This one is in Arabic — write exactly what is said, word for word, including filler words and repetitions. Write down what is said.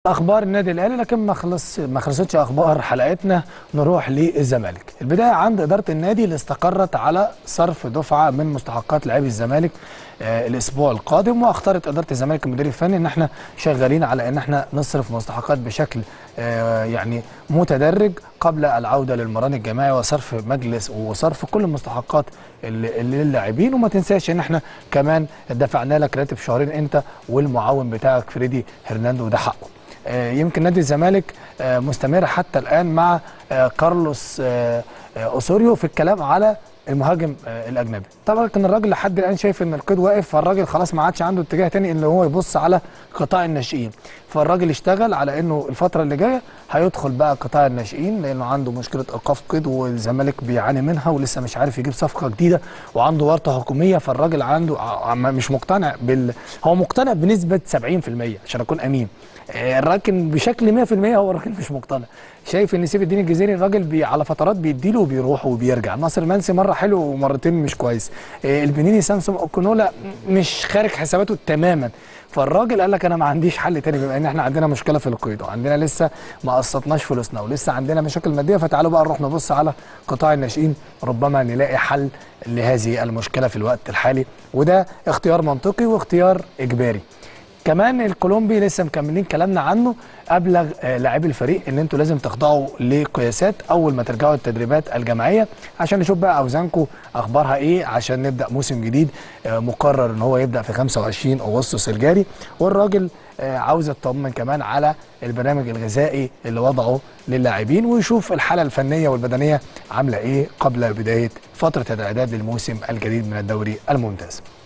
اخبار النادي الاهلي، لكن ما خلص ما خلصتش اخبار حلقتنا. نروح للزمالك. البدايه عند اداره النادي اللي استقرت على صرف دفعه من مستحقات لاعبي الزمالك آه الاسبوع القادم، واختارت اداره الزمالك المدير الفني ان احنا شغالين على ان احنا نصرف مستحقات بشكل آه يعني متدرج قبل العوده للمران الجماعي وصرف مجلس وصرف كل المستحقات للاعبين. وما تنساش ان احنا كمان دفعنا لك راتب شهرين انت والمعاون بتاعك فريدي هرناندو، وده حقه. يمكن نادي الزمالك مستمر حتى الآن مع كارلوس أوسوريو في الكلام على المهاجم الأجنبي. طبعا كان الراجل لحد الآن شايف إن القيد واقف، فالراجل خلاص ما عادش عنده اتجاه تاني إن هو يبص على قطاع الناشئين. فالراجل اشتغل على إنه الفترة اللي جاية هيدخل بقى قطاع الناشئين، لأنه عنده مشكلة إيقاف قيد والزمالك بيعاني منها ولسه مش عارف يجيب صفقة جديدة وعنده ورطة حكومية. فالراجل عنده مش مقتنع بال هو مقتنع بنسبة سبعين في المية عشان أكون أمين، الراجل بشكل مية في المية هو الراجل مش مقتنع. شايف ان سيف الدين الجزيري الراجل بي على فترات بيديله وبيروح وبيرجع. ناصر منسي مره حلو ومرتين مش كويس. البنيني سامسون اوكونولا مش خارج حساباته تماما. فالراجل قال لك انا ما عنديش حل تاني، بما ان احنا عندنا مشكله في القيد وعندنا لسه ما قسطناش فلوسنا ولسه عندنا مشاكل ماديه، فتعالوا بقى نروح نبص على قطاع الناشئين، ربما نلاقي حل لهذه المشكله في الوقت الحالي. وده اختيار منطقي واختيار اجباري. كمان الكولومبي لسه مكملين كلامنا عنه، ابلغ لاعبي الفريق ان انتوا لازم تخضعوا لقياسات اول ما ترجعوا التدريبات الجماعيه عشان نشوف بقى اوزانكم اخبارها ايه، عشان نبدا موسم جديد مقرر ان هو يبدا في خمسة وعشرين اغسطس الجاري. والراجل عاوز يطمن كمان على البرنامج الغذائي اللي وضعه للاعبين، ويشوف الحاله الفنيه والبدنيه عامله ايه قبل بدايه فتره الاعداد للموسم الجديد من الدوري الممتاز.